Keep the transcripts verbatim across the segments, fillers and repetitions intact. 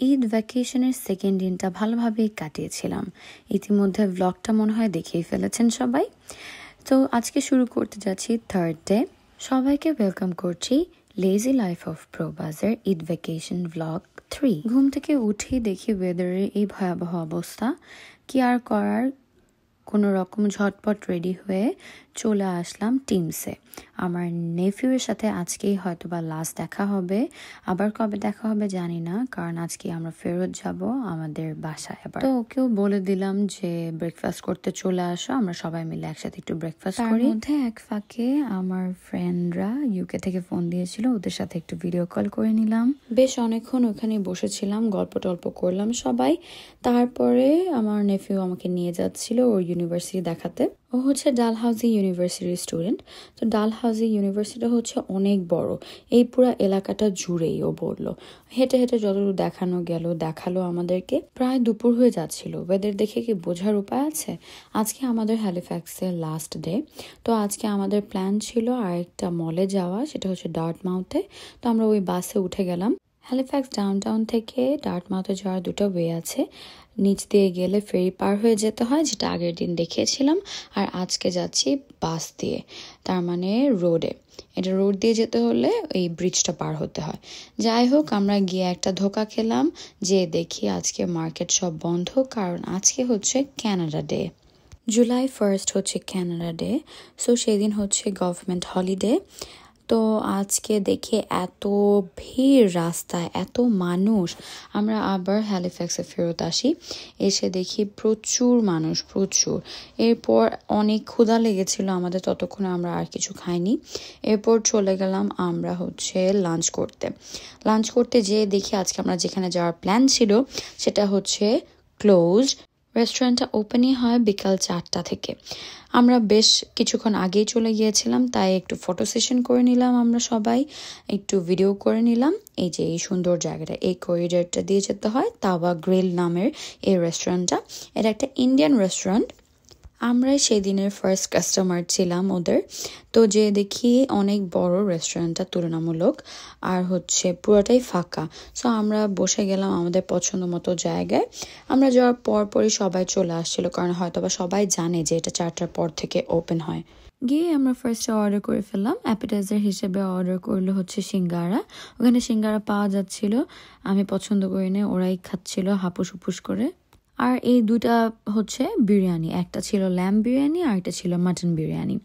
Eid ভ্যাকেশনের second দিনটা ভালোভাবেই কাটিয়েছিলাম। ইতিমধ্যে ব্লগটা মনে হয় দেখেই ফেলেছেন সবাই। তো আজকে শুরু করতে যাচ্ছি থার্ড ডে। সবাইকে ওয়েলকাম করছি লেজি লাইফ অফ প্রবাসের ঈদ ভ্যাকেশন ব্লগ থ্রি। ঘুম থেকে উঠেই দেখি ওয়েদারের এই ভয়াবহ অবস্থা, কি আর করার, কোনো রকম ঝটপট রেডি হয়ে চলে আসলাম টিমসে। আমার নেফিউর সাথে আজকেই হয়তো বা লাস্ট দেখা হবে, আবার কবে দেখা হবে জানি না, কারণ আজকে আমরা ফেরত যাব আমাদের বাসায়। আবার তো ওকেও বলে দিলাম যে ব্রেকফাস্ট করতে চলে আসো, আমরা সবাই মিলে একসাথে একটু ব্রেকফাস্ট করি। তার মধ্যে এক ফাঁকে আমার ফ্রেন্ডরা ইউকে থেকে ফোন দিয়েছিল, ওদের সাথে একটু ভিডিও কল করে নিলাম। বেশ অনেকক্ষণ ওখানে বসেছিলাম, গল্প টল্প করলাম সবাই। তারপরে আমার নেফিউ আমাকে নিয়ে যাচ্ছিল ওর ইউনিভার্সিটি দেখাতে। ও হচ্ছে ডালহাউজি ইউনিভার্সিটির স্টুডেন্ট। তো ডালহাউজি ইউনিভার্সিটি হচ্ছে অনেক বড়, এই পুরো এলাকাটা জুড়েই। ও বলল হেঁটে হেঁটে যতদূর দেখানো গেল দেখালো আমাদেরকে। প্রায় দুপুর হয়ে যাচ্ছিল, ওয়েদার দেখে কি বোঝার উপায় আছে। আজকে আমাদের হ্যালিফ্যাক্সের লাস্ট ডে। তো আজকে আমাদের প্ল্যান ছিল আরেকটা মলে যাওয়া, সেটা হচ্ছে ডার্টমাউথে। তো আমরা ওই বাসে উঠে গেলাম। হ্যালিফ্যাক্স ডাউনটাউন থেকে ডার্টমাউথে যাওয়ার দুটো ওয়ে আছে। নিচ দিয়ে গেলে ফেরি পার হয়ে যেতে হয়, যেটা আগের দিন দেখিয়েছিলাম। আর আজকে যাচ্ছি বাস দিয়ে, তার মানে রোডে। এটা রোড দিয়ে যেতে হলে এই ব্রিজটা পার হতে হয়। যাই হোক, আমরা গিয়ে একটা ধোকা খেলাম, যে দেখি আজকে মার্কেট সব বন্ধ, কারণ আজকে হচ্ছে ক্যানাডা ডে। জুলাই ফার্স্ট হচ্ছে ক্যানাডা ডে। সো সেদিন হচ্ছে গভর্নমেন্ট হলিডে। তো আজকে দেখে এত ভিড় রাস্তায়, এত মানুষ। আমরা আবার হ্যালিফ্যাক্সে ফেরত আসি, এসে দেখি প্রচুর মানুষ, প্রচুর। এরপর অনেক ক্ষুধা লেগেছিল আমাদের, ততক্ষণে আমরা আর কিছু খাইনি। এরপর চলে গেলাম আমরা হচ্ছে লাঞ্চ করতে। লাঞ্চ করতে যেয়ে দেখি আজকে আমরা যেখানে যাওয়ার প্ল্যান ছিল সেটা হচ্ছে ক্লোজ। রেস্টুরেন্টটা ওপেনই হয় বিকাল চারটা থেকে। আমরা বেশ কিছুক্ষণ আগেই চলে গিয়েছিলাম, তাই একটু ফটো সেশন করে নিলাম, আমরা সবাই একটু ভিডিও করে নিলাম। এই যে এই সুন্দর জায়গাটা, এই করিডোরটা দিয়ে যেতে হয়, তাওয়া গ্রিল নামের এই রেস্টুরেন্টটা। এটা একটা ইন্ডিয়ান রেস্টুরেন্ট। আমরাই সেই দিনের ফার্স্ট কাস্টমার ছিলাম ওদের। তো যে দেখি অনেক বড় রেস্টুরেন্টটা তুলনামূলক, আর হচ্ছে পুরোটাই ফাঁকা। সো আমরা বসে গেলাম আমাদের পছন্দ মতো জায়গায়। আমরা যাওয়ার পর পরই সবাই চলে আসছিল, কারণ হয়তো বা সবাই জানে যে এটা চারটার পর থেকে ওপেন হয়। গিয়ে আমরা ফার্স্টে অর্ডার করে ফেললাম। অ্যাপিটাইজার হিসেবে অর্ডার করলো হচ্ছে সিঙ্গারা। ওখানে সিঙ্গারা পাওয়া যাচ্ছিল, আমি পছন্দ করি না, ওরাই খাচ্ছিল হাপুস হুপুস করে। আর এই দুটা হচ্ছে বিরিয়ানি, একটা ছিল ল্যাম্ব বিরিয়ানি আর একটা ছিল মাটন বিরিয়ানি।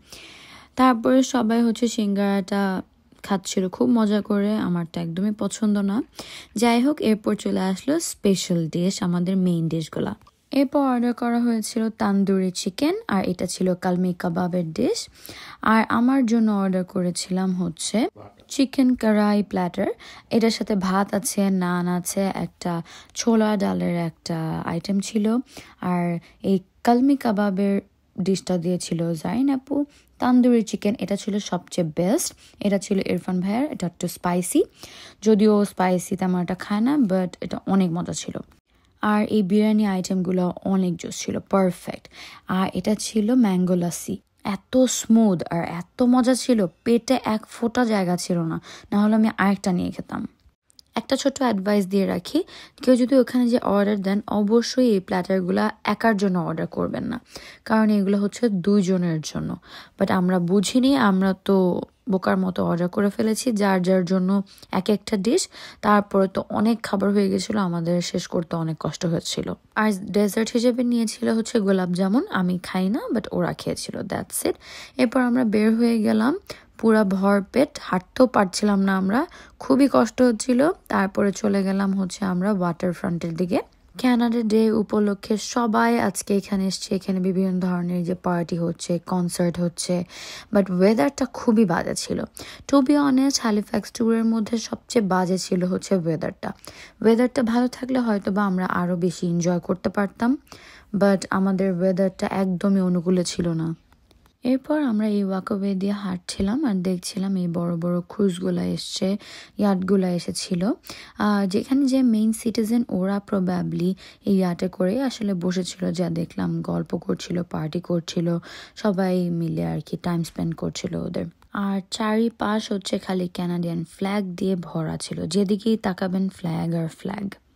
তারপরে সবাই হচ্ছে সিঙ্গারাটা খাচ্ছিল খুব মজা করে, আমার তো একদমই পছন্দ না। যাই হোক, এরপর চলে আসলো স্পেশাল ডিশ, আমাদের মেইন ডিশগুলা। এরপর অর্ডার করা হয়েছিল তান্দুরি চিকেন, আর এটা ছিল কালমি কাবাবের ডিশ। আর আমার জন্য অর্ডার করেছিলাম হচ্ছে চিকেন কড়াই প্ল্যাটার। এটার সাথে ভাত আছে, নান আছে, একটা ছোলা ডালের একটা আইটেম ছিল। আর এই কালমি কাবাবের ডিশটা দিয়েছিল জাইন আপু। তান্দুরি চিকেন এটা ছিল সবচেয়ে বেস্ট। এটা ছিল ইরফান ভাইয়ের, এটা একটু স্পাইসি, যদিও স্পাইসি তেমন একটা খায় না, বাট এটা অনেক মজা ছিল। আর এই বিরিয়ানি আইটেমগুলো অনেক জোস ছিল, পারফেক্ট। আর এটা ছিল ম্যাঙ্গো লাসি, এত স্মুথ আর এত মজা ছিল, পেটে এক ফোঁটা জায়গা ছিল না, না হলে আমি আরেকটা নিয়ে খেতাম। একটা ছোট্ট অ্যাডভাইস দিয়ে রাখি, কেউ যদি ওখানে যে অর্ডার দেন, অবশ্যই এই প্ল্যাটারগুলো একার জন্য অর্ডার করবেন না, কারণ এগুলো হচ্ছে দুইজনের জন্য। বাট আমরা বুঝিনি, আমরা তো বোকার মতো অর্ডার করে ফেলেছি যার যার জন্য এক একটা ডিশ। তারপরে তো অনেক খাবার হয়ে গেছিল, আমাদের শেষ করতে অনেক কষ্ট হচ্ছিল। আর ডেজার্ট হিসেবে নিয়েছিল হচ্ছে গোলাপ জামুন, আমি খাই না, বাট ওরা খেয়েছিল, দ্যাটস ইট। এরপর আমরা বের হয়ে গেলাম, পুরা ভরপেট, হাঁটতেও পারছিলাম না আমরা, খুবই কষ্ট হচ্ছিল। তারপরে চলে গেলাম হচ্ছে আমরা ওয়াটার ফ্রন্টের দিকে। ক্যানাডা ডে উপলক্ষে সবাই আজকে এখানে এসছে, এখানে বিভিন্ন ধরনের যে পার্টি হচ্ছে, কনসার্ট হচ্ছে, বাট ওয়েদারটা খুবই বাজে ছিল। টু বি অনেস্ট, হ্যালিফ্যাক্স ট্যুরের মধ্যে সবচেয়ে বাজে ছিল হচ্ছে ওয়েদারটা। ওয়েদারটা ভালো থাকলে হয়তো বা আমরা আরও বেশি এনজয় করতে পারতাম, বাট আমাদের ওয়েদারটা একদমই অনুকূলে ছিল না। এরপর আমরা এই ওয়াকওয়ে দিয়ে হাঁটছিলাম আর দেখছিলাম এই বড় বড় ক্রুজগুলো এসছে, ইয়ার্ডগুলো এসেছিল, যেখানে যে মেইন সিটিজেন ওরা প্রবাবলি এই ইয়ার্টে করে আসলে বসেছিল, যা দেখলাম গল্প করছিল, পার্টি করছিল, সবাই মিলে আর কি টাইম স্পেন্ড করছিল ওদের। আর চারিপাশ হচ্ছে খালি ক্যানাডিয়ান ফ্ল্যাগ দিয়ে ভরা ছিল, যেদিকেই তাকাবেন ফ্ল্যাগ আর ফ্ল্যাগ।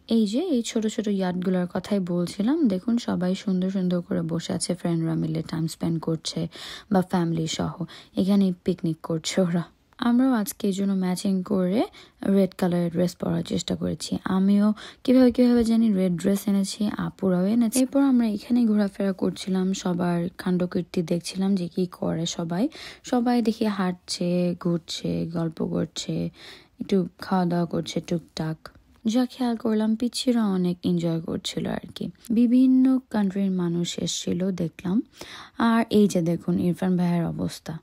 এই যে এই ছোট ছোট ইয়ার্ডগুলোর কথাই বলছিলাম, দেখুন সবাই সুন্দর সুন্দর করে বসে আছে, ফ্রেন্ডরা মিলে টাইম স্পেন্ড করছে বা ফ্যামিলি সহ এখানে পিকনিক করছে ওরা। আমরাও আজকে এই জন্য ম্যাচিং করে রেড কালারের ড্রেস পরার চেষ্টা করেছি। আমিও কিভাবে কিভাবে জানি রেড ড্রেস এনেছি, আপুরাও এনেছি। এরপর আমরা এখানে ঘোরাফেরা করছিলাম, সবার কাণ্ডকীর্তি দেখছিলাম যে কি করে সবাই সবাই দেখি হাঁটছে, ঘুরছে, গল্প করছে, একটু খাওয়া দাওয়া করছে টুকটাক। যা খেয়াল করলাম পিচ্ছিরা অনেক এনজয় করছিল আর কি। বিভিন্ন কান্ট্রির মানুষ এসেছিল দেখলাম। আর এই যে দেখুন ইরফান ভাইয়ের অবস্থা,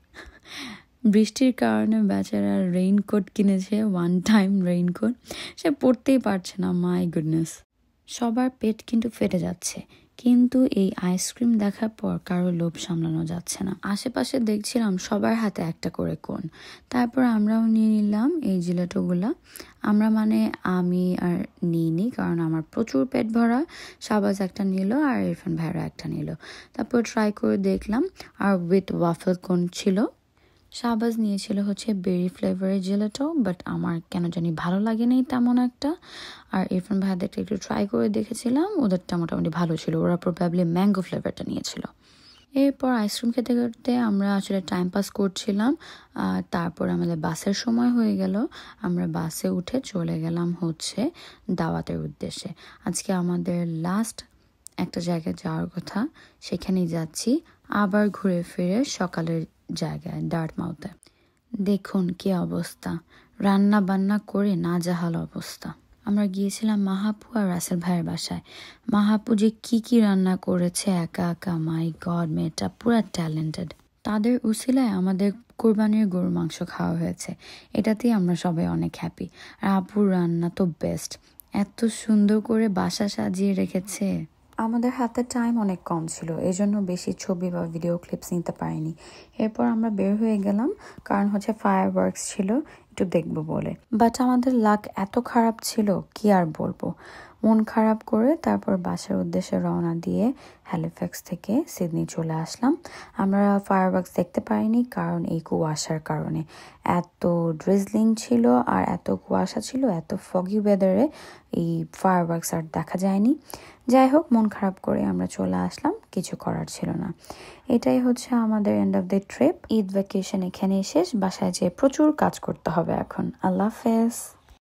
বৃষ্টির কারণে বেচারা রেইনকোট কিনেছে, ওয়ান টাইম রেইনকোট, সে পরতেই পারছে না। মাই গুডনেস, সবার পেট কিন্তু ফেটে যাচ্ছে, কিন্তু এই আইসক্রিম দেখার পর কারো লোভ সামলানো যাচ্ছে না। আশেপাশে দেখছিলাম সবার হাতে একটা করে কোন, তারপর আমরাও নিয়ে নিলাম এই জিলেটোগুলা। আমরা মানে আমি আর নিইনি, কারণ আমার প্রচুর পেট ভরা। শাহবাজ একটা নিল আর ইরফান ভাইরা একটা নিল। তারপর ট্রাই করে দেখলাম, আর উইথ ওয়াফেল কোন ছিল। শাহবাজ নিয়েছিল হচ্ছে বেরি ফ্লেভারের জেলাটো, বাট আমার কেন জানি ভালো লাগেনি তেমন একটা। আর ইরফান ভাইয়াদেরটা একটু ট্রাই করে দেখেছিলাম, ওদেরটা মোটামুটি ভালো ছিল, ওরা প্রবাবলি ম্যাঙ্গো ফ্লেভারটা নিয়েছিল। এরপর আইসক্রিম খেতে খেতে আমরা আসলে টাইম পাস করছিলাম। তারপর আমাদের বাসের সময় হয়ে গেল, আমরা বাসে উঠে চলে গেলাম হচ্ছে দাওয়াতের উদ্দেশ্যে। আজকে আমাদের লাস্ট একটা জায়গায় যাওয়ার কথা, সেখানেই যাচ্ছি আবার ঘুরে ফিরে সকালের জায়গায় ডার্টমাউথে। দেখুন কি অবস্থা, রান্না বান্না করে নাজেহাল অবস্থা। আমরা গিয়েছিলাম মাহাপু আর রাসেল ভাইয়ের বাসায়। মাহাপু যে কি কি রান্না করেছে একা একা, মাই গড, মেয়েটা পুরা ট্যালেন্টেড। তাদের উসিলায় আমাদের কোরবানির গরুর মাংস খাওয়া হয়েছে, এটাতেই আমরা সবাই অনেক হ্যাপি। আর আপুর রান্না তো বেস্ট, এত সুন্দর করে বাসা সাজিয়ে রেখেছে। আমাদের হাতে টাইম অনেক কম ছিল, এই জন্য বেশি ছবি বা ভিডিও ক্লিপস নিতে পারিনি। এরপর আমরা বের হয়ে গেলাম, কারণ হচ্ছে ফায়ার ওয়ার্কস ছিল, একটু দেখবো বলে। বাট আমাদের লাক এত খারাপ ছিল কি আর বলবো। মন খারাপ করে তারপর বাসার উদ্দেশ্যে রওনা দিয়ে হ্যালিফ্যাক্স থেকে সিডনি চলে আসলাম। আমরা ফায়ার ওয়ার্কস দেখতে পারিনি, কারণ এই কুয়াশার কারণে এত ড্রিজলিং ছিল আর এত কুয়াশা ছিল, এত ফগি ওয়েদারে এই ফায়ার ওয়ার্কস আর দেখা যায়নি। যাই হোক, মন খারাপ করে আমরা চলে আসলাম, কিছু করার ছিল না। এটাই হচ্ছে আমাদের end of the trip. Eid vacation এখানেই শেষ, বাসায় যেয়ে প্রচুর কাজ করতে হবে এখন। আল্লাহ হাফেজ।